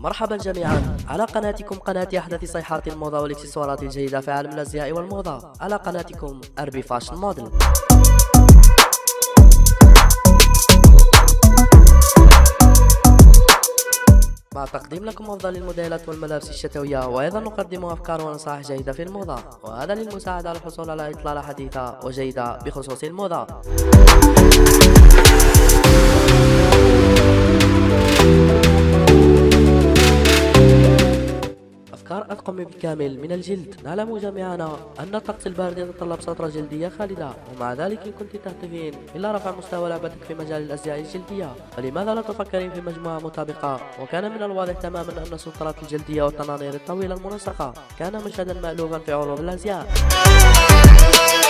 مرحبا جميعا على قناتكم، قناة أحدث صيحات الموضة والاكسسوارات الجيدة في عالم الأزياء والموضة، على قناتكم أربي فاشن موديل. مع تقديم لكم أفضل الموديلات والملابس الشتوية، وأيضا نقدم أفكار ونصائح جيدة في الموضة، وهذا للمساعدة على الحصول على إطلالة حديثة وجيدة بخصوص الموضة. أفكار أطقم بالكامل من الجلد. نعلم جميعنا أن الطقس البارد يتطلب سترة جلدية خالدة، ومع ذلك إن كنت تهدفين إلى رفع مستوى لعبتك في مجال الأزياء الجلدية، فلماذا لا تفكرين في مجموعة مطابقة؟ وكان من الواضح تماما أن السترات الجلدية والطنانير الطويلة المنسقة كان مشهدا مألوفا في عروض الأزياء.